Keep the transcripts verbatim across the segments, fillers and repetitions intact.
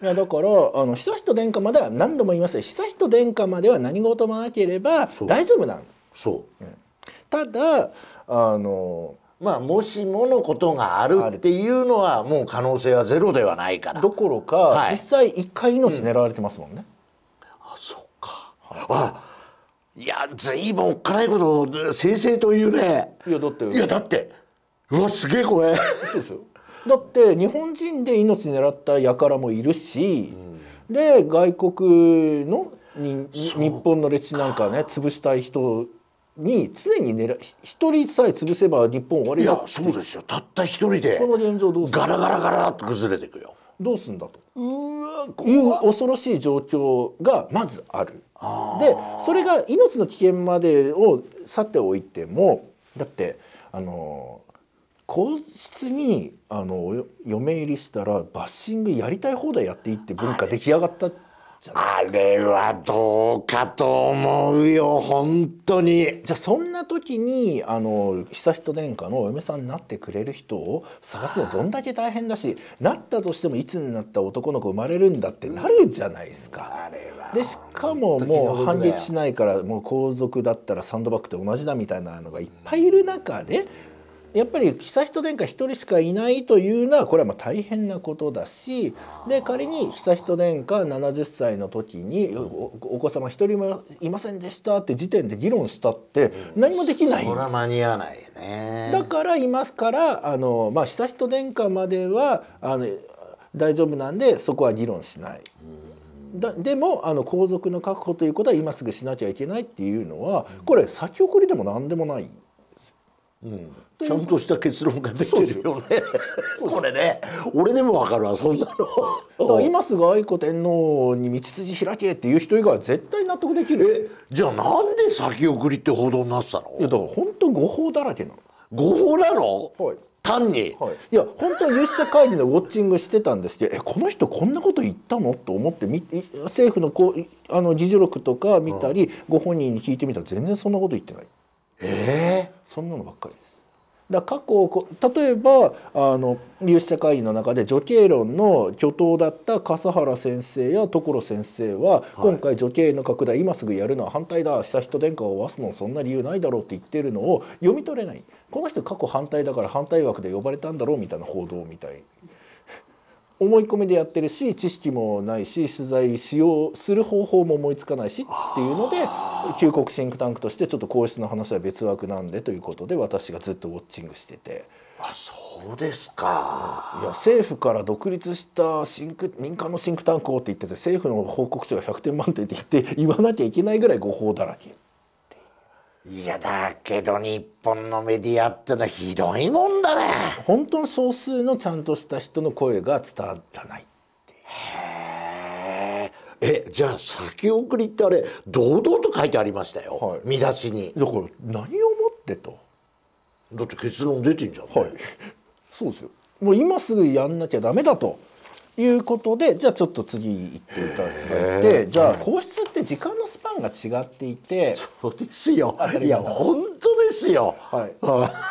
いやだからあの悠仁殿下までは何度も言いますよ、悠仁殿下までは何事もなければ大丈夫なんそう、 うん、ただあのまあもしものことがあるっていうのはもう可能性はゼロではないからどころか、はい、実際いっかい命狙われてますもんね、 うん、あそっか、はい、あいやずいぶんおっかないことを正々と言うね。 いやだっていやだってうわすげえ怖いそうですよ。だって日本人で命狙った輩もいるし、うん、で外国のに日本の歴史なんかね潰したい人に常に狙一人さえ潰せば日本終わりだって。 いやそうですよ、たった一人でこの現状どうするガラガラガラっと崩れていくよ。 どうすんだとうわいう恐ろしい状況がまずある。でそれが命の危険までをさておいてもだってあの皇室にあの嫁入りしたらバッシングやりたい放題やっていいって文化出来上がったじゃない。 あれはどうかと思うよ本当に。 じゃあそんな時にあの悠仁殿下のお嫁さんになってくれる人を探すのどんだけ大変だし、なったとしてもいつになった男の子生まれるんだってなるじゃないですか。 あれはでしかももう反撃しないからもう皇族だったらサンドバッグと同じだみたいなのがいっぱいいる中で。やっぱり悠仁殿下一人しかいないというのはこれはまあ大変なことだし、で仮に悠仁殿下ななじゅっさいの時に お, お子様一人もいませんでしたって時点で議論したって何もできない、 それは間に合わないね。 だからいますからあの、まあ、悠仁殿下まではあの大丈夫なんでそこは議論しない。だでもあの皇族の確保ということは今すぐしなきゃいけないっていうのはこれ先送りでも何でもない。 うん、ちゃんとした結論ができてるよねこれね俺でも分かるわそんなの今すぐ愛子天皇に道筋開けっていう人以外は絶対納得できる。 えじゃあなんで先送りって報道になってたの。 いやだから本当誤報だらけなの。 誤報なの、 はい、 単に、 はい、いや本当に有識者会議のウォッチングしてたんですけどえこの人こんなこと言ったのと思ってみ政府のこうあの議事録とか見たり、うん、ご本人に聞いてみたら全然そんなこと言ってない。 えー、 そんなのばっかりです。だ過去例えばあの有識者会議の中で女系論の巨頭だった笠原先生や所先生は、はい、今回女系の拡大今すぐやるのは反対だ悠仁殿下をわすのそんな理由ないだろうって言ってるのを読み取れない。この人過去反対だから反対枠で呼ばれたんだろうみたいな報道みたい思い込みでやってるし知識もないし取材しようする方法も思いつかないしっていうので旧国シンクタンクとしてちょっと皇室の話は別枠なんでということで私がずっとウォッチングしてて。 あそうですか。 いや政府から独立したシンク民間のシンクタンクをって言ってて政府の報告書がひゃくてん満点って言って言わなきゃいけないぐらい誤報だらけ。 いやだけど日本のメディアってのはひどいもんだね。 本当に少数のちゃんとした人の声が伝わらないっていう。 へえ。えじゃあ先送りってあれ堂々と書いてありましたよ、はい、見出しに。 だから何をもってと。 だって結論出てんじゃん、ね、 はいそうですよ。もう今すぐやんなきゃダメだということでじゃあちょっと次行っていただいてじゃあ皇室って時間のスパンが違っていてそうですよいや本当ですよ、 はい、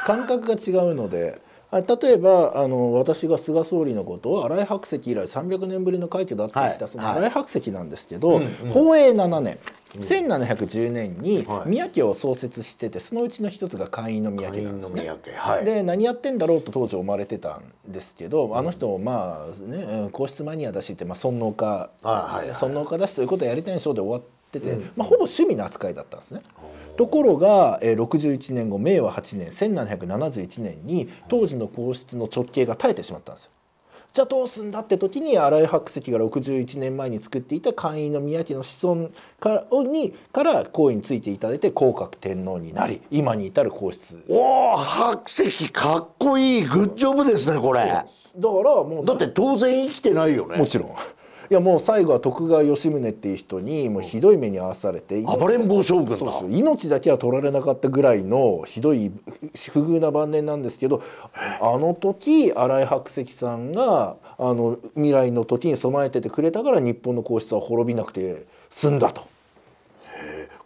感覚が違うので例えばあの私が菅総理のことを新井白石以来さんびゃくねんぶりの快挙だって言った、はい、その新井白石なんですけど、はい、宝永ななねん、うん、せんななひゃくじゅうねんに宮家を創設しててそのうちの一つが会員の宮家なんですね。はい、で何やってんだろうと当時思われてたんですけど、うん、あの人まあね皇室マニアだしって、まあ、尊王家、はいはい、尊王家だしということをやりたいんでしょうで終わってて、うんまあ、ほぼ趣味の扱いだったんですね。ところが、えー、ろくじゅういちねんごめいわはちねんせんななひゃくななじゅういちねんに当時の皇室の直系が絶えてしまったんですよ。じゃあどうすんだって時に新井白石がろくじゅういちねんまえに作っていた会員の宮家の子孫からにから皇位についていただいて皇格天皇になり今に至る皇室。 おお白石かっこいいグッジョブですねこれ。だからもうだって当然生きてないよね。 もちろん。いやもう最後は徳川吉宗っていう人にもうひどい目に遭わされて暴れん坊将軍だ。 そうそう命だけは取られなかったぐらいのひどい不遇な晩年なんですけどあの時新井白石さんがあの未来の時に備えててくれたから日本の皇室は滅びなくて済んだと。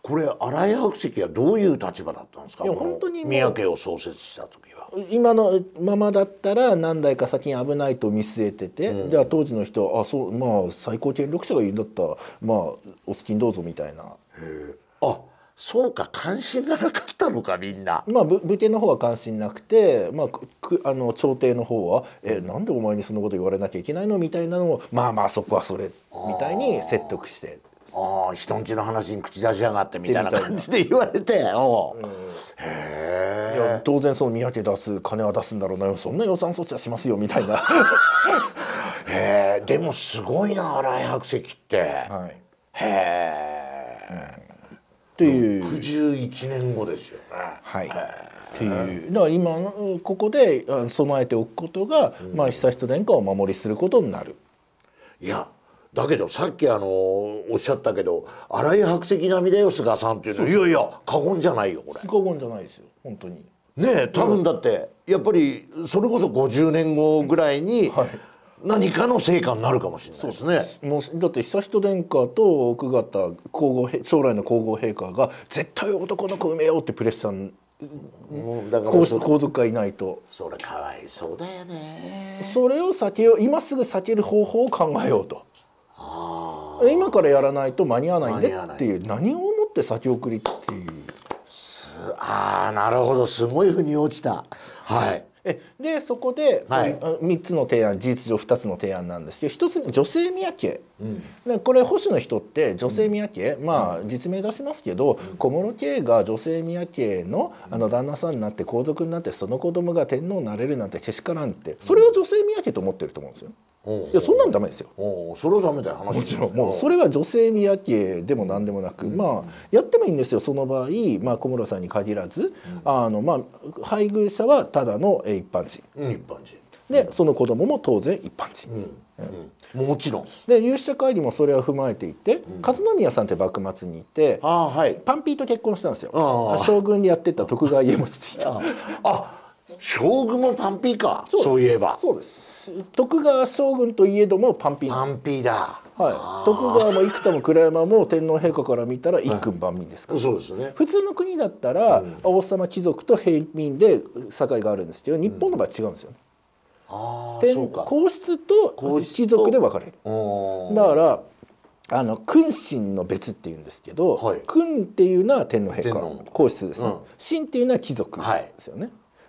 これ新井白石はどういう立場だったんですか。いや本当に宮家を創設した時は。 今のままだったら何代か先に危ないと見据えてて、うん、じゃあ当時の人はあそうまあ最高権力者が言うんだったらまあお好きにどうぞみたいな。 へあそうか関心がなかったのかみんな。 まあ武家の方は関心なくて、まあ、くあの朝廷の方は「えなんでお前にそんなこと言われなきゃいけないの?」みたいなのをまあまあそこはそれみたいに説得して。 ああ人んちの話に口出しやがってみたいな感じで言われて、おう、うん、へえ。いや当然その宮家出す金は出すんだろうなそんな予算措置はしますよみたいな。 へえでもすごいな新井白石って。はい、へえ。 というろくじゅういちねんごですよね。 はい。っていうだから今のここで備えておくことが、うん、まあ悠仁殿下をお守りすることになる。 いや。だけどさっきあのおっしゃったけど新井白石並みだよ菅さんっていうのはいやいや過言じゃないよこれ。 過言じゃないですよ本当に。 ねえ多分だってやっぱりそれこそごじゅうねんごぐらいに何かの成果になるかもしれないですね。 もうだって悠仁殿下と奥方皇后将来の皇后陛下が絶対男の子産めようってプレッシャーだから皇族がいないとそれかわいそうだよね。 それを避けよう今すぐ避ける方法を考えようと。今からやらないと間に合わないんでっていう何をもって先送りっていう。 ああなるほどすごい腑に落ちた。はい。 えでそこで、はい、みっつの提案事実上ふたつの提案なんですけどひとつめ女性宮家、うん、でこれ保守の人って女性宮家、うん、まあ実名出しますけど、うん、小室圭が女性宮家 の, あの旦那さんになって皇族になってその子供が天皇になれるなんてけしからんってそれを女性宮家と思ってると思うんですよ。いやそんなんダメですよ。 それはダメだよ話。 もちろんもうそれは女性宮家でも何でもなく、うん、まあやってもいいんですよその場合、まあ、小室さんに限らず、うん、あのまあ配偶者はただの一般人、 うん、一般人でその子供も当然一般人、うんうん、もちろんで有識者会議もそれを踏まえていて、うん、勝宮さんって幕末にいて、 あ、はい、 パンピーと結婚したんですよ。将軍でやってた徳川家茂っていた。 あ将軍もパンピーか。そういえばそうです。徳川将軍といえどもパンピーなんです。パンピーだ。 はい。徳川も生田も鞍山も天皇陛下から見たら一君万民ですから。 そうですね。 普通の国だったら、うん、王様貴族と平民で境があるんですけど日本の場合違うんですよね。 うん、あ天そうか皇室と貴族で分かれる。だからあの君臣の別っていうんですけど、はい、君っていうのは天皇陛下皇室ですね。臣、うん、っていうのは貴族ですよね。はい、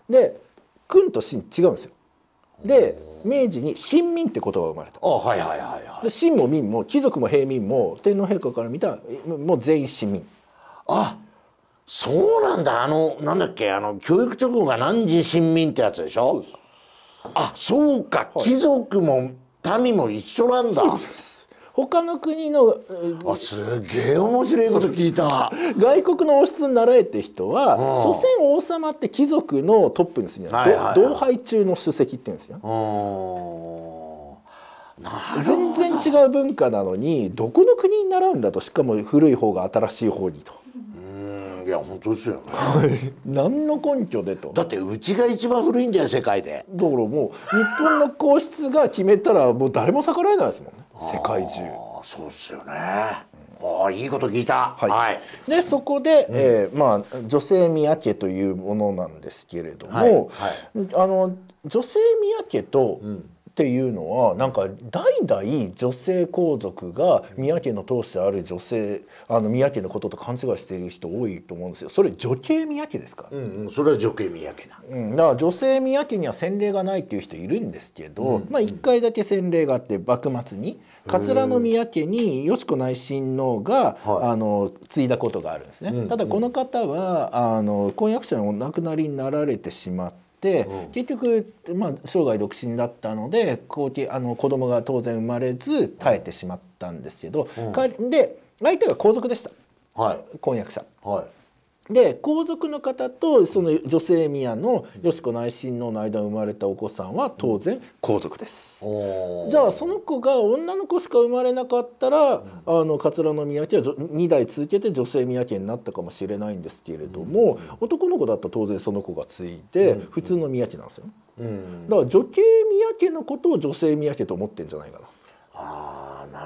で君と臣違うんですよ。で明治に臣民って言葉が生まれた。 あ、はいはいはいはい。 で臣も民も貴族も平民も天皇陛下から見たもう全員臣民。 あ、そうなんだ。あのなんだっけあの教育直後が汝臣民ってやつでしょ。そうあ、そうか、はい、貴族も民も一緒なんだ。そうです。 他の国のあすげえ面白いこと聞いた。 外国の王室に習えって人は、うん、所詮王様って貴族のトップにするんじゃない、はいはい、同輩中の主席って言うんですよ。全然違う文化なのにどこの国に習うんだと、しかも古い方が新しい方にと。 いや本当ですよね。 何の根拠でと。 だってうちが一番古いんだよ世界で。 だからもう日本の皇室が決めたらもう誰も逆らえないですもんね世界中。 そうですよね。ああいいこと聞いた。 はい。はい、でそこで、うんえー、まあ女性宮家というものなんですけれども、はいはい、あの女性宮家と、うんっていうのはなんか代々女性皇族が宮家の当主である女性あの宮家のことと勘違いしている人多いと思うんですよ。それ女系宮家ですか。 うんうん、それは女系宮家だ。 うん、だから女性宮家には先例がないっていう人いるんですけど、うんうん、まあ一回だけ先例があって幕末に桂宮家によしこ内親王が、はい、あの継いだことがあるんですね。うんうん、ただこの方はあの婚約者にお亡くなりになられてしまって。で結局、まあ、生涯独身だったので後期あの子供が当然生まれず耐えてしまったんですけど、うん、で相手が皇族でした、はい、婚約者。はい、で皇族の方とその女性宮のよしこ内親王の間に生まれたお子さんは当然皇族です。うん、じゃあその子が女の子しか生まれなかったら、うん、あの桂宮家はに代続けて女性宮家になったかもしれないんですけれども、うん、男の子だったら当然その子が継いで、うん、普通の宮家なんですよ。うん、だから女系宮家のことを女性宮家と思ってんじゃないかな。 あーな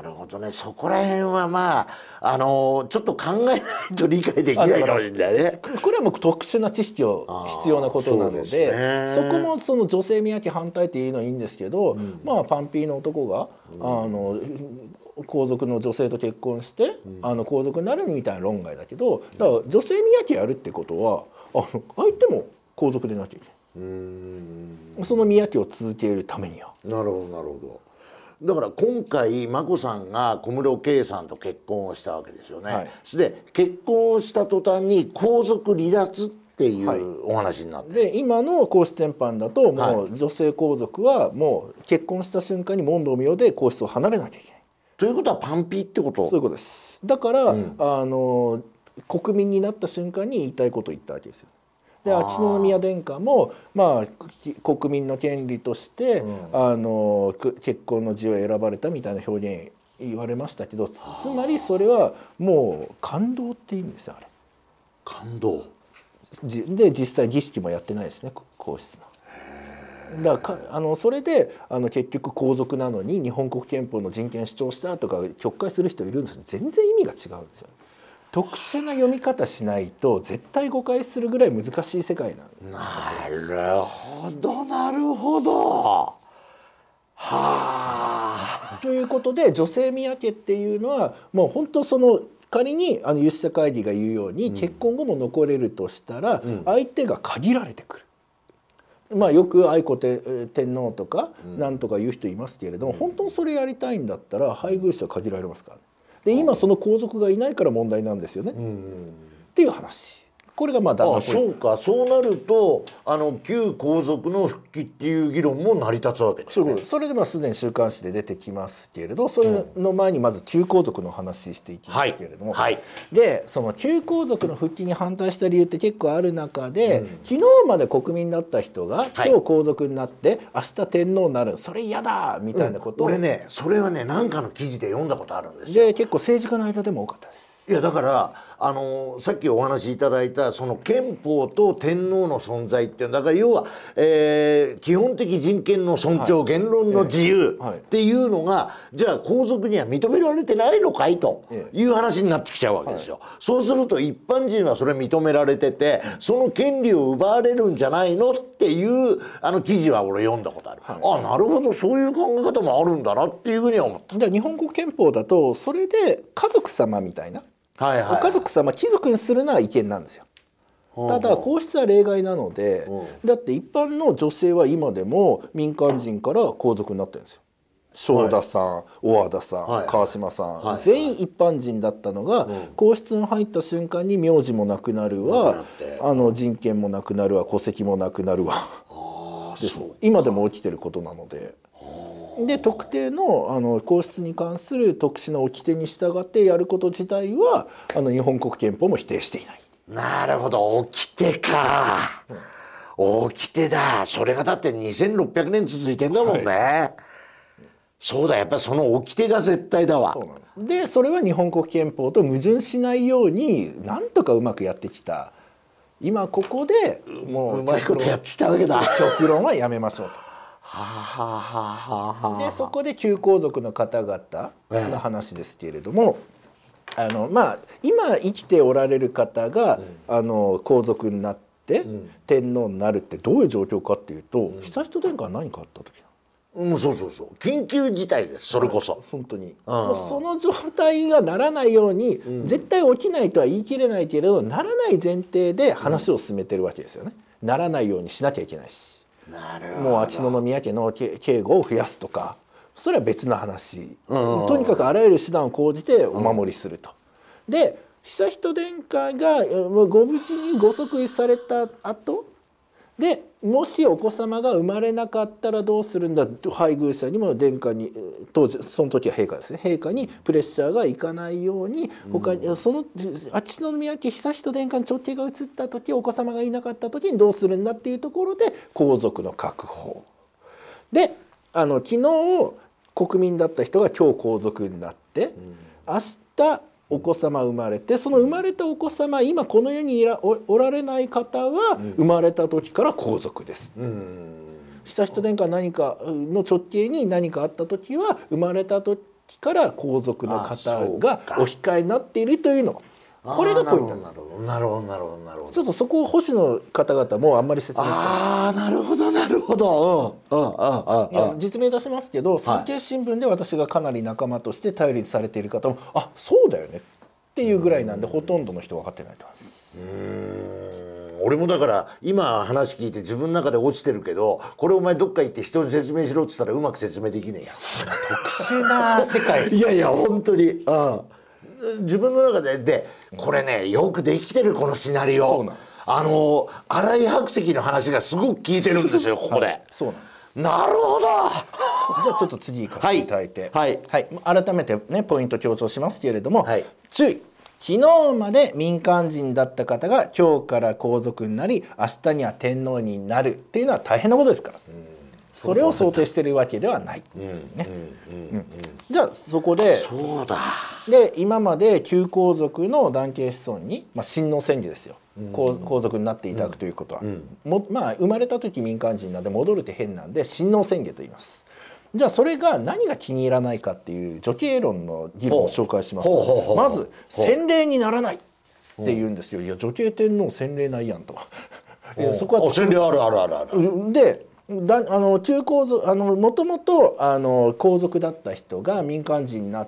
なるほどね。そこら辺はまああのちょっと考えないと理解できないかもしれないね。 これはもう特殊な知識を必要なことなので、 そ, で、ね、そこもその女性見分け反対っていうのはいいんですけど、うん、まあパンピーの男が、うん、あの皇族の女性と結婚して、うん、あの皇族になるみたいな論外だけど、だから女性見分けやるってことはあの相手も皇族でなきゃいけない。うーん、その見分けを続けるためには。 なるほどなるほど。だから今回眞子さんが小室圭さんと結婚をしたわけですよね。はい、で結婚をした途端に皇族離脱っていうお話になって、 はい、で今の皇室典範だともう女性皇族はもう結婚した瞬間に問答無用で皇室を離れなきゃいけない。 ということはパンピーってこと？ そういうことです。だから、うん、あの国民になった瞬間に言いたいことを言ったわけですよ。で秋篠宮殿下も、まあ、国民の権利として、うん、あの結婚の自由を選ばれたみたいな表現言われましたけど、つまりそれはもう感動っていう意味ですよ。あれ感動で実際儀式もやってないですね、皇室の。だからかあのそれであの結局皇族なのに日本国憲法の人権主張したとか曲解する人いるんですよ。全然意味が違うんですよ。特殊な読み方しないと絶対誤解するぐらい難しい世界なんです。 なるほどなるほど。はあ。 ということで女性見分けっていうのはもう本当その仮にあの有識者会議が言うように、うん、結婚後も残れるとしたら、うん、相手が限られてくる。まあよく愛子天皇とかなんとか言う人いますけれども、うん、本当にそれやりたいんだったら配偶者限られますからね。で今その皇族がいないから問題なんですよね、うんうん、っていう話。これがまあああそうか。そうなるとあの旧皇族の復帰っていう議論も成り立つわけですね。 そう、それでまあすでに週刊誌で出てきますけれど、それの前にまず旧皇族の話していきますけれども、はいはい、でその旧皇族の復帰に反対した理由って結構ある中で、うん、昨日まで国民だった人が今日皇族になって明日天皇になる、それ嫌だみたいなことを、 うん、俺ねそれはね何かの記事で読んだことあるんですよ。 で結構政治家の間でも多かったです。 いやだからあのさっきお話しいただいたその憲法と天皇の存在っていうのだから要は、えー、基本的人権の尊重、はい、言論の自由っていうのが、はい、じゃあ皇族には認められてないのかいという話になってきちゃうわけですよ。はい、そうすると一般人はそれ認められててその権利を奪われるんじゃないのっていうあの記事は俺読んだことある。はい、あなるほどそういう考え方もあるんだなっていうふうには思った。 で日本国憲法だとそれで家族様みたいな。はいはい、お家族様貴族にするのは違憲なんですよ。ただ皇室は例外なので、だって一般の女性は今でも民間人から皇族になってるんですよ。正田さん、小和田さん、はい、川島さん、はい、全員一般人だったのが、はい、皇室に入った瞬間に名字もなくなるわ、あの人権もなくなるわ、戸籍もなくなるわ今でも起きてることなので。で特定 の, あの皇室に関する特殊な掟に従ってやること自体はあの日本国憲法も否定していない。 なるほど掟か、うん、掟だ。それがだってにせんろっぴゃくねん続いてんだもんね。はい、そうだやっぱりその掟が絶対だわ。 そうなんです。でそれは日本国憲法と矛盾しないようになんとかうまくやってきた。今ここでもう, うまいことやってきたわけだ。 極論はやめましょうと。 はあはあはあはあ、 でそこで旧皇族の方々の話ですけれども、あのまあ今生きておられる方が、うん、あの皇族になって、うん、天皇になるってどういう状況かっていうと、うん、悠仁殿下は何かあった時なの、うん、そうそうそう緊急事態です。それこそ本当にもうその状態がならないように、うん、絶対起きないとは言い切れないけれどならない前提で話を進めてるわけですよね。うん、ならないようにしなきゃいけないし。もう秋篠宮家の警護を増やすとかそれは別の話、うん、とにかくあらゆる手段を講じてお守りすると。うん、で悠仁殿下がご無事にご即位された後でもしお子様が生まれなかったらどうするんだと配偶者にも殿下に当時その時は陛下ですね陛下にプレッシャーがいかないように他に、うん、その秋篠宮家悠仁殿下に直系が移った時お子様がいなかった時にどうするんだっていうところで皇族の確保であの昨日国民だった人が今日皇族になって、うん、明日お子様生まれてその生まれたお子様今この世にいら お, おられない方は生まれた時から皇族です。悠仁殿下何かの直系に何かあった時は生まれた時時から皇族の方がお控えになっているというの、これがポイントなるほどなるほどなるほどなるほど。 ちょっとそこを保守の方々もあんまり説明してない。 ああなるほどなるほど。うんうんうんうん。 実名出しますけど、産経新聞で私がかなり仲間として頼りにされている方も、あ、そうだよねっていうぐらいなんで、ほとんどの人分かってないと思います。 うーん、俺もだから今話聞いて自分の中で落ちてるけど、これお前どっか行って人に説明しろって言ったらうまく説明できねえや。 特殊な世界いやいや本当に、うん、自分の中ででこれねよくできてるこのシナリオ。そうなんです。あの新井白石の話がすごく効いてるんですよここで。 そうなんです。 なるほど。 じゃあちょっと次行かせていただいて、 はいはい、 はい、改めてねポイント強調しますけれども、 はい、 注意。昨日まで民間人だった方が今日から皇族になり、明日には天皇になるっていうのは大変なことですから、うん、それを想定しているわけではない。じゃあそこで、 そうだで今まで旧皇族の男系子孫に、まあ、親王宣義ですよ、うん、皇, 皇族になっていただくということは、うん、もまあ、生まれた時民間人なんで戻るって変なんで親王宣義と言います。じゃあそれが何が気に入らないかっていう女系論の議論を紹介しますと、まず洗礼にならないって言うんですよ。いや女系天皇洗礼ないやんと。 そこは洗礼あるあるあるある。 でだあの旧皇族あのもともとあの皇族だった人が民間人になって、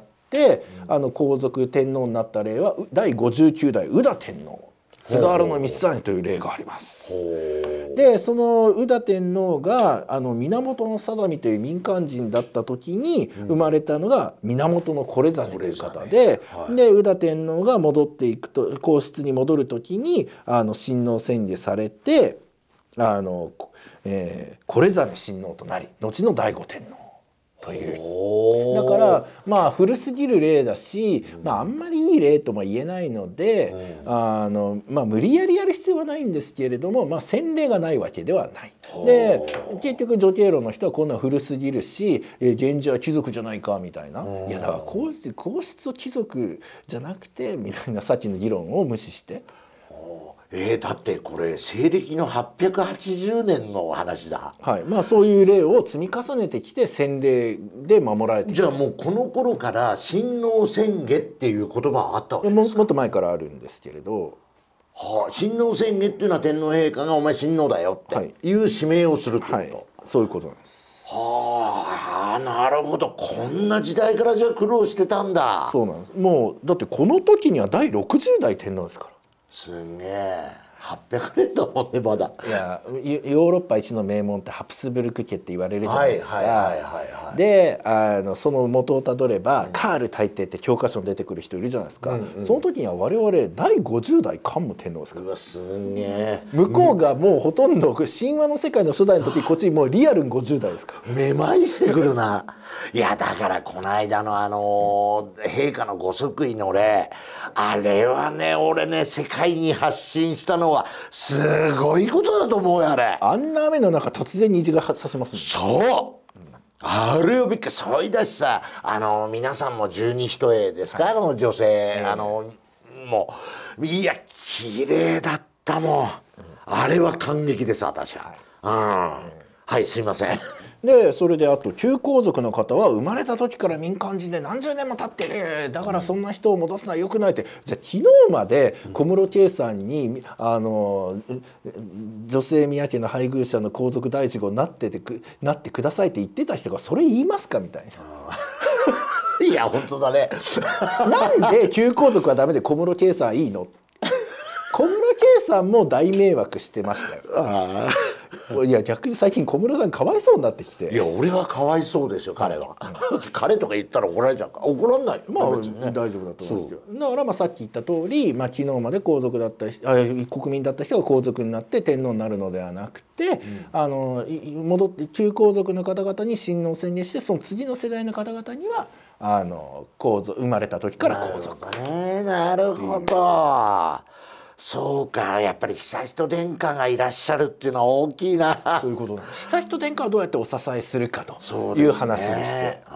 うん、あの皇族天皇になった例はだいごじゅうきゅうだい宇多天皇菅原道真という例があります。でその宇多天皇があの源定美という民間人だった時に生まれたのが源惟実という方で、はい、で宇多天皇が戻っていくと皇室に戻る時にあの親王宣義されてあの、えー、惟実親王となり後の醍醐天皇というだからまあ古すぎる例だし、まあ、あんまりいい例とも言えないので、うん、あのまあ、無理やりやる必要はないんですけれども、まあ、先例がないわけではない。で結局女系論の人はこんな古すぎるし「え源氏は貴族じゃないか」みたいな「いやだから皇室皇室は貴族じゃなくて」みたいなさっきの議論を無視して。 えー、だってこれ西暦のはっぴゃくはちじゅうねんの話だ。 はい、まあそういう例を積み重ねてきて先例で守られてきて、じゃあもうこの頃から親王宣下っていう言葉はあったわけですか。 も, もっと前からあるんですけれど、 はあ、親王宣下っていうのは天皇陛下がお前親王だよっていう指名をするってこと、はいはい、 そういうことなんです。 はあ、なるほど。こんな時代からじゃあ苦労してたんだ。 そうなんです。もうだってこの時にはだいろくじゅうだい天皇ですから。 すげえ。はっぴゃくねんだもんねまだ。 いやヨーロッパ一の名門ってハプスブルク家って言われるじゃないですか。であのその元をたどれば、うん、カール大帝って教科書に出てくる人いるじゃないですか、うんうん、その時には我々だいごじゅうだい桓武天皇ですから。 うわすげえ。 向こうがもうほとんど神話の世界の初代の時、こっちもうリアルにごじゅうだいですから。 めまいしてくるな。いやだからこの間のあの陛下のご即位の例、あれはね俺ね世界に発信したのはすごいことだと思うよあれ。 あんな雨の中突然虹が差しますもん。そう、うん、あれをびっくり。そういだしさ、あの皆さんも十二一重ですか、はい、あの女性、えー、あのもういや綺麗だったもん、うん、あれは感激です私は。はい、うん、はい、すいません。 でそれであと旧皇族の方は生まれた時から民間人で何十年も経ってる、だからそんな人を戻すのはよくないって、じゃあ昨日まで小室圭さんにあの女性宮家の配偶者の皇族第一号になっててくなってくださいって言ってた人がそれ言いますかみたいな。 いや本当だね。 なんで旧皇族はダメで小室圭さんいいの。小室圭さんも大迷惑してましたよ。あいや逆に最近小室さんかわいそうになってきて。 いや俺はかわいそうですよ彼は。うん、彼とか言ったら怒られちゃうか。怒らんないよ。 まあ、ね、大丈夫だと思うんですけど。だからまあさっき言った通り、まあ、昨日まで皇族だった人あ国民だった人が皇族になって天皇になるのではなくて、うん、あの戻って旧皇族の方々に親王宣言して、その次の世代の方々にはあの皇族生まれた時から皇族。 なるほどね。なるほど。そうか、やっぱり悠仁殿下がいらっしゃるっていうのは大きいな。 そういうことなんです。悠仁殿下はどうやってお支えするかという話でして、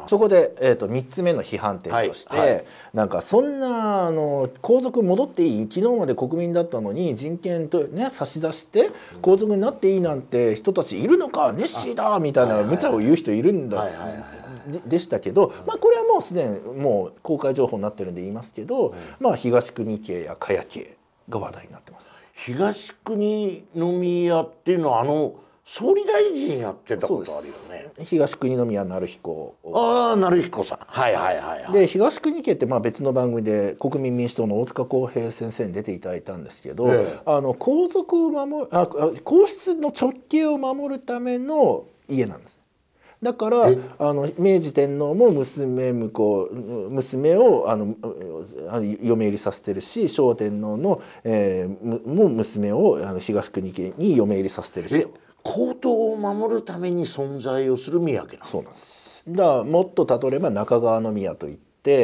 そこで、えー、とみっつめの批判点として、はいはい、なんかそんなあの皇族戻っていい、昨日まで国民だったのに人権と、ね、差し出して皇族になっていいなんて人たちいるのか、ネッシーだみたいな無茶を言う人いるんだでしたけど、まあ、これはもうすでにもう公開情報になってるんで言いますけど、まあ、東国家や茅家が話題になってます。 東国宮っていうのはあの総理大臣やってたことあるよね。 東国宮成彦。 ああ、成彦さん。はいはいはい、はい。 で東国家ってまあ別の番組で国民民主党の大塚康平先生に出ていただいたんですけど、ええ、あの皇族を守る、あ、皇室の直系を守るための家なんです。だからあの明治天皇も娘婿娘をあの嫁入りさせてるし、昭和天皇の、えー、も娘をあの東国家に嫁入りさせてるし。 皇統を守るために存在をする宮家なの。 そうなんです。だからもっと例えば中川宮といって、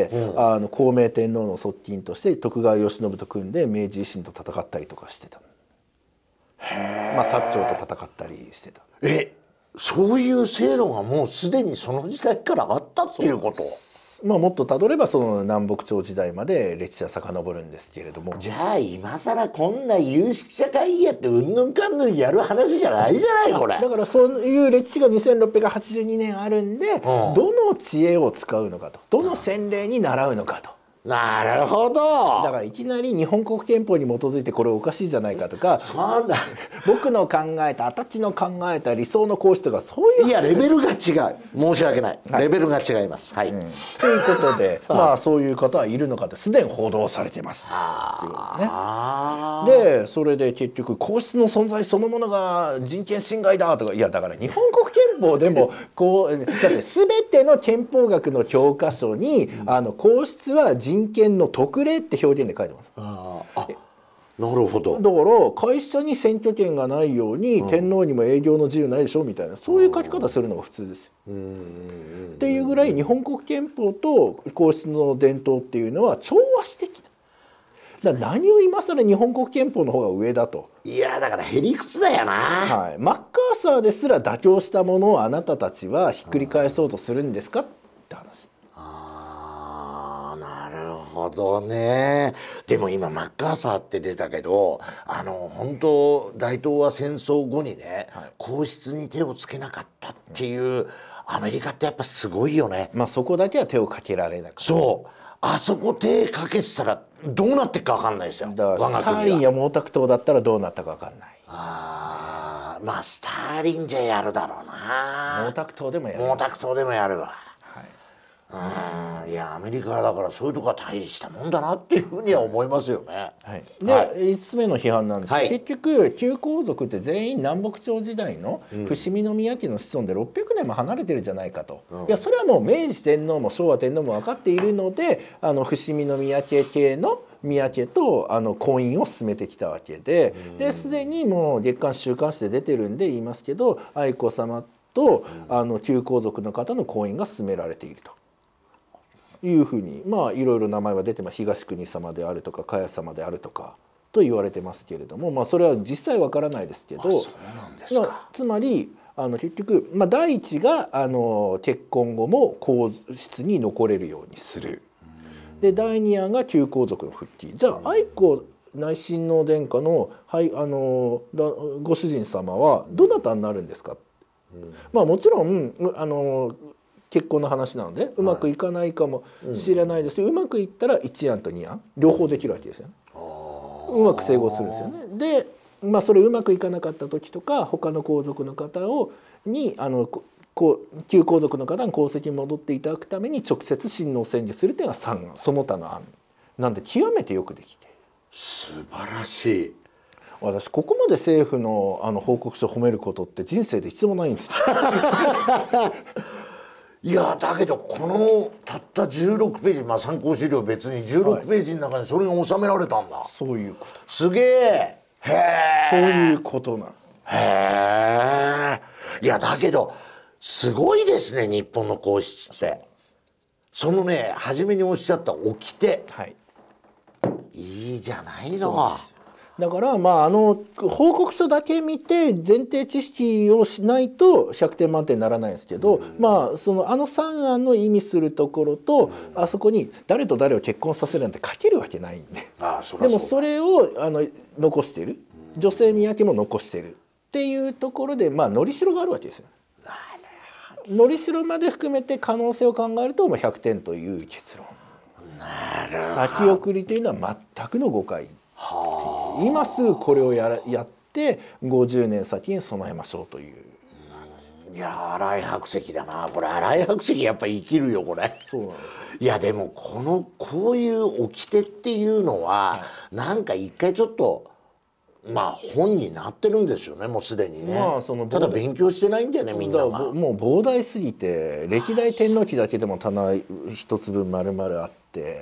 うん、あの孝明天皇の側近として徳川慶喜と組んで明治維新と戦ったりとかしてた。へえ。まあ薩長と戦ったりしてた。 え、そういう制度がもうすでにその時代からあったっていうこと。 まあ、もっとたどればその南北朝時代まで歴史は遡るんですけれども、 じゃあ今更こんな有識者会議やってうんぬんかんぬんやる話じゃないじゃないこれ。 だからそういう歴史がにせんろっぴゃくはちじゅうにねんあるんで、うん、どの知恵を使うのかと、どの先例に習うのかと。 なるほど。 だからいきなり日本国憲法に基づいてこれおかしいじゃないかとか、 そうだ僕の考えた、あたちの考えた理想の皇室とか、そういう、 いやレベルが違う、申し訳ない、はい、レベルが違います。はい、うん、 ということでまあそういう方はいるのかってすでに報道されてますっていうことね。でそれで結局皇室の存在そのものが人権侵害だとか、いやだから日本国憲法でもこうだって全ての憲法学の教科書に、うん、あの皇室は人人権の特例って表現で書いてます。 ああ、なるほど。 だから会社に選挙権がないように、うん、天皇にも営業の自由ないでしょみたいな、そういう書き方するのが普通ですよ。っていうぐらい日本国憲法と皇室の伝統っていうのは調和してきた。だから何を今更日本国憲法の方が上だと。 いやだからへりくつだよな、 はい、マッカーサーですら妥協したものをあなたたちはひっくり返そうとするんですかって話。 なるほどね。でも今マッカーサーって出たけど、あの本当大東亜戦争後にね、はい、皇室に手をつけなかったっていう、うん、アメリカってやっぱすごいよね。 まあそこだけは手をかけられなかった。 そう、あそこ手かけてたらどうなってっか分かんないですよ。 だからスターリンや毛沢東だったらどうなったか分かんない。 ああ、まあスターリンじゃやるだろうな。 毛沢東でもやる。 毛沢東でもやるわ。うん、いやアメリカだからそういうとこは大したもんだなっていうふうには思いますよね。 はい、で、はい、いつつめの批判なんですけど、はい、結局旧皇族って全員南北朝時代の伏見宮家の子孫でろっぴゃくねんも離れてるじゃないかと、うん、いやそれはもう明治天皇も昭和天皇も分かっているので、あの伏見宮家系の宮家とあの婚姻を進めてきたわけで、ですでにもう月刊週刊誌で出てるんで言いますけど、愛子さまとあの旧皇族の方の婚姻が進められていると。いうふうにまあいろいろ名前は出てます。東国様であるとか茅様であるとかと言われてますけれども、まあそれは実際わからないですけど、まあ、つまりあの結局、まあ、第一があの結婚後も皇室に残れるようにする。で第二案が旧皇族の復帰。じゃあ愛子内親王殿下の、はい、あのご主人様はどなたになるんですか。うん、まあもちろんあの結婚の話なのでうまくいかないかもしれないですし、はい、うん、うまくいったらいち案とに案両方できるわけですよね。うまく整合するんですよね。で、まあ、それうまくいかなかった時とか他の皇族の方をにあのこう旧皇族の方に皇籍に戻っていただくために直接親王宣言するというのがさん案、その他の案なんで極めてよくできている。 素晴らしい。 私ここまで政府のあの報告書を褒めることって人生で一度もないんですよ。 いやだけどこのたったじゅうろくページ、まあ参考資料別にじゅうろくページの中にそれが収められたんだ。 そういうこと。 すげえ。へえ。 そういうことなの。 へえ。いやだけどすごいですね日本の皇室って。そのね初めにおっしゃった掟、はい、いいじゃないの。 だからまああの報告書だけ見て前提知識をしないとひゃくてん満点にならないんですけど、まあそのあのさん案の意味するところと、あそこに誰と誰を結婚させるなんて書けるわけないんで、でもそれをあの残してる、女性見分けも残してるっていうところで、まあのりしろがあるわけですよ。のりしろまで含めて可能性を考えるともうひゃくてんという結論。 なるほど。 先送りというのは全くの誤解。今すぐこれをやらやってごじゅうねん先に備えましょうという。 いや新井白石だなこれ。新井白石やっぱ生きるよこれ。 そうなんです。 いやでもこのこういう掟っていうのは、はい、なんか一回ちょっとまあ本になってるんですよねもうすでにね。まあ、そのただ勉強してないんだよねみんなが。 もう膨大すぎて歴代天皇記だけでも棚一つ分丸々あって。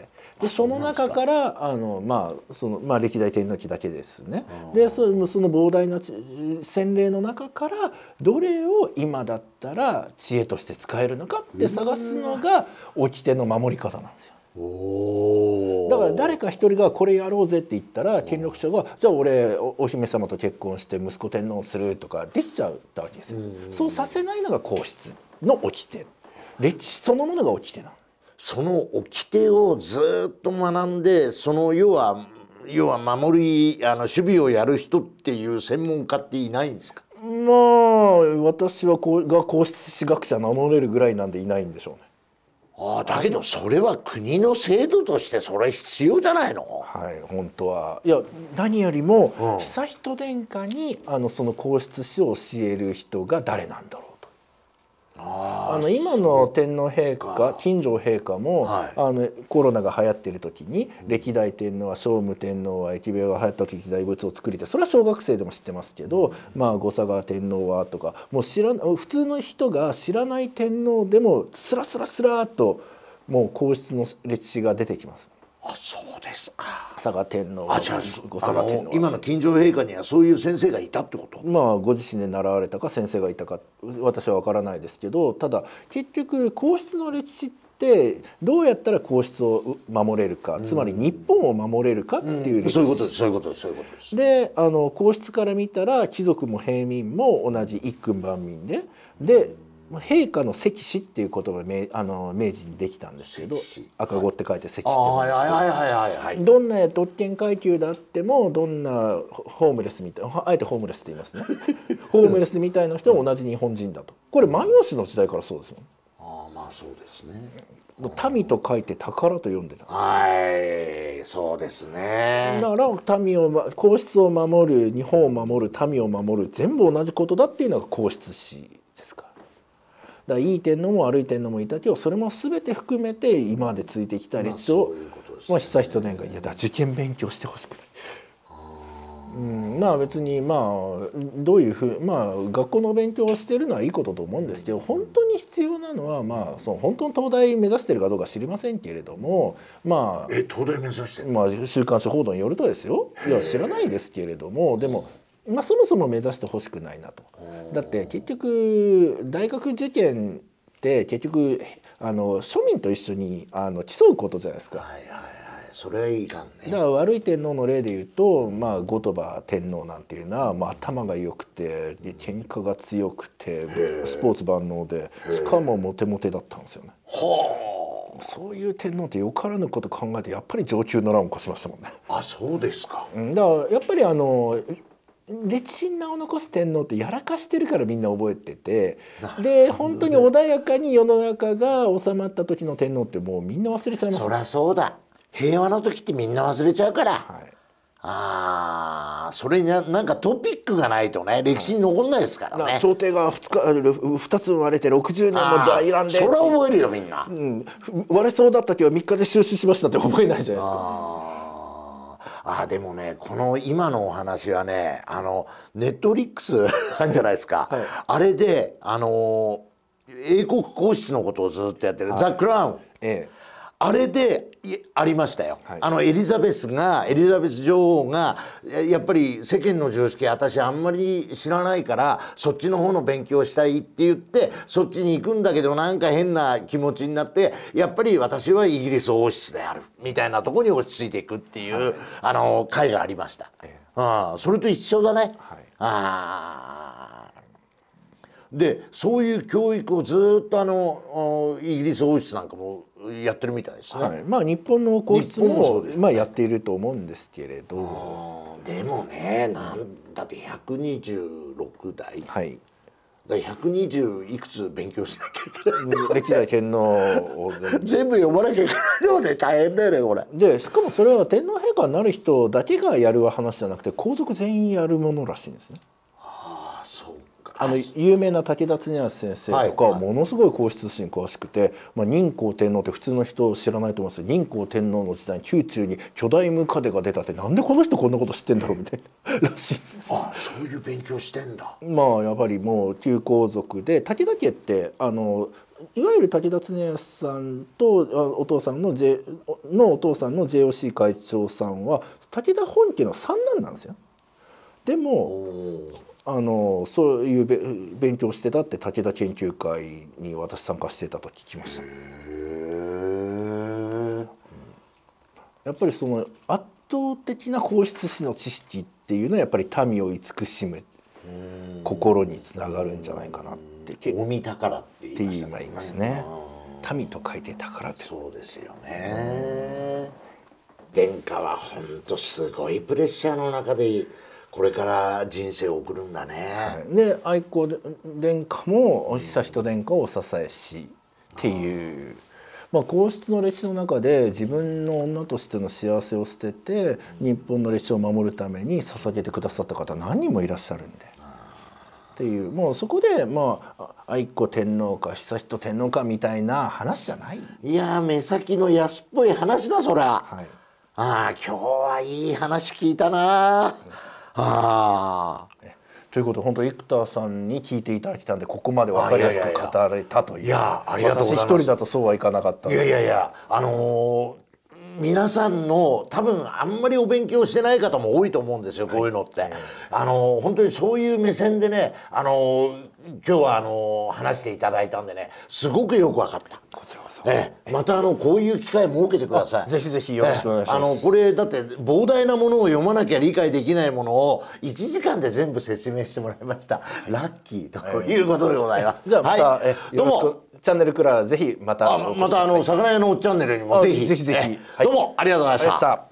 でその中からあの、まあそのまあ、歴代天皇記だけですね。でそのその膨大な先例の中からどれを今だったら知恵として使えるのかって探すのが掟の守り方なんですよ。おだから誰か一人がこれやろうぜって言ったら権力者がじゃあ俺お姫様と結婚して息子天皇するとかできちゃったわけですよ。そうさせないのが皇室の掟。歴史そのものが掟なんです。 その掟をずっと学んでその要は要は守りあの守備をやる人っていう専門家っていないんですか。 まあ私はこうが皇室史学者名乗れるぐらいなんでいないんでしょうね。 ああだけどそれは国の制度としてそれ必要じゃないの。 はい本当はいや何よりも、うん、悠仁殿下にあのその皇室史を教える人が誰なんだろう。あの今の天皇陛下金城陛下も、はい、あのコロナが流行っている時に、うん、歴代天皇は聖武天皇は疫病が流行った時大仏を作りてそれは小学生でも知ってますけど、うん、まあ後嵯峨天皇はとかもう知ら普通の人が知らない天皇でもスラスラスラーっともう皇室の歴史が出てきます。 あそうですか。 嵯峨天皇あじゃあ後嵯峨天皇今の金城陛下にはそういう先生がいたってこと。 まあご自身で習われたか先生がいたか私は分からないですけどただ結局皇室の歴史ってどうやったら皇室を守れるか、うん、つまり日本を守れるかっていう歴史、 うん、そういうことですそういうことですそういうことです。 であの皇室から見たら貴族も平民も同じ一君万民でで陛下の石子っていう言葉が明あの明治にできたんですけど赤子って書いて石子って言うんですけどどんな特権階級であってもどんなホームレスみたいあえてホームレスって言いますねホームレスみたいな人も同じ日本人だとこれ万葉集の時代からそうですもん。 あまあそうですね。 民と書いて宝と読んでた。 はいそうですね。 だから民を皇室を守る日本を守る民を守る全部同じことだっていうのが皇室史ですから。だからいい点のも悪い点のもいたけどそれも全て含めて今までついてきた歴史を悠仁殿下いやだ受験勉強してほしくない。うん、まあ別にまあどういうふうまあ学校の勉強をしてるのはいいことと思うんですけど本当に必要なのはまあその本当の東大目指してるかどうか知りませんけれどもまあえ東大目指してるまあ週刊誌報道によるとですよいや知らないですけれどもでもまあそもそも目指してほしくないなと。だって結局大学受験って結局あの庶民と一緒にあの競うことじゃないですか。 はいはいはいそれはいかんね。 だから悪い天皇の例で言うと、まあ、後鳥羽天皇なんていうのは、まあ、頭が良くて喧嘩が強くてスポーツ万能でしかもモテモテだったんですよね。はあそういう天皇ってよからぬこと考えてやっぱり承久の乱を起こしましたもんね。 あそうですか。 だからやっぱりあの歴史に名を残す天皇ってやらかしてるからみんな覚えててで本当に穏やかに世の中が収まった時の天皇ってもうみんな忘れちゃいます。 そりゃそうだ平和の時ってみんな忘れちゃうから、はい、あそれになんかトピックがないとね歴史に残んないですからね。 朝廷がふつかふたつ割れてろくじゅうねんも大乱でそれは覚えるよみんな、 うん、割れそうだったけどみっかで収拾しましたって覚えないじゃないですか。 ああでもねこの今のお話はねあのネットリックスあるんじゃないですか、はい、あれであの英国皇室のことをずっとやってる、はい、ザ・クラウン、ええあれでありましたよ、はい、あのエリザベスがエリザベス女王がやっぱり世間の常識私あんまり知らないからそっちの方の勉強したいって言ってそっちに行くんだけどなんか変な気持ちになってやっぱり私はイギリス王室であるみたいなところに落ち着いていくっていう、はい、あの回がありました。ええああ、それと一緒だね。 はい、 ああ。でそういう教育をずっとあのイギリス王室なんかもやってるみたいですね。 はい、まあ日本の皇室 も, も、ね、まあやっていると思うんですけれど、 でもね、なんだってひゃくにじゅうろくだい、 はい、 だひゃくにじゅういくつ勉強しなきゃいけない。 歴代天皇を全部読まなきゃいけないので大変だよねこれ。 でしかもそれは天皇陛下になる人だけがやる話じゃなくて皇族全員やるものらしいんですね。 ああ、そうか。 あの有名な武田恒康先生とかはものすごい皇室史に詳しくて、まあ、仁皇天皇って普通の人知らないと思うんですけど、仁皇天皇の時代に宮中に巨大ムカデが出たって、なんでこの人こんなこと知ってんだろうみたいならしいんです。 ああ、そういう勉強してんだ。 まあやっぱりもう旧皇族で、武田家ってあのいわゆる武田恒康さんとお父さんの、J、のお父さんの ジェイオーシー 会長さんは武田本家の三男なんですよ。でもあのそういうべ勉強してたって武田研究会に私参加してたと聞きました。へえ。 やっぱりその圧倒的な皇室史の知識っていうのはやっぱり民を慈しむ心につながるんじゃないかなって。 臣宝って言いますね。民と書いて宝って。 そうですよね。殿下は本当すごいプレッシャーの中でこれから人生を送るんだね。 はい、で愛子殿下も悠仁殿下をお支えしっていう、まあ、皇室の歴史の中で自分の女としての幸せを捨てて日本の歴史を守るために捧げてくださった方何人もいらっしゃるんで。っていう、もうそこでまあ愛子天皇か悠仁天皇かみたいな話じゃない。 いや目先の安っぽい話だそりゃ。 はい、 ああ今日はいい話聞いたな。ああ。 ということで本当生田さんに聞いていただきたんでここまで分かりやすく語れたという。 いやありがとうございます。 私一人だとそうはいかなかった。 いやいやいやあのー皆さんの多分あんまりお勉強してない方も多いと思うんですよ、こういうのって。はい、あの本当にそういう目線でね、あの今日はあの話していただいたんでね、すごくよく分かった。 こちらこそ。 ね、またあのこういう機会設けてください。 ぜひぜひよろしくお願いします。 ね、あのこれだって膨大なものを読まなきゃ理解できないものをいちじかんで全部説明してもらいました。ラッキーということでございます。 じゃあまた、 はい、 えどうも。チャンネルからぜひまたまたあの魚屋のチャンネルにもぜひぜひぜひ、 どうもありがとうございました。